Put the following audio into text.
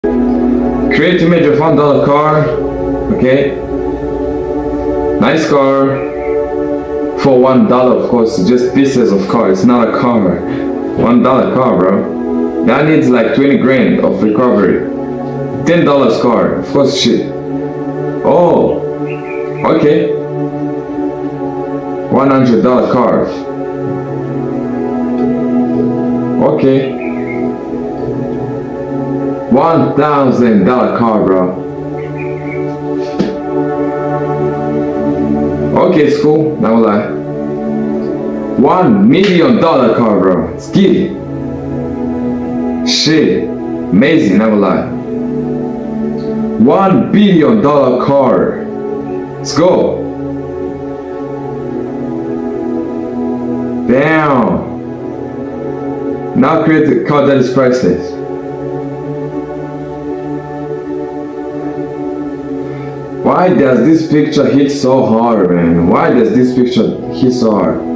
Create image of $1 car. Okay. Nice car. For $1, of course, just pieces of car. It's not a car. $1 car, bro. That needs like 20 grand of recovery. $10 car. Of course, shit. Oh. Okay. $100 car. Okay. $1,000 car, bro. Okay, it's cool. Not gonna lie. $1 million car, bro. Let's get it. Shit. Amazing, not gonna lie. $1 billion car. Let's go. Damn. Now create a car that is priceless. Why does this picture hit so hard, man? Why does this picture hit so hard?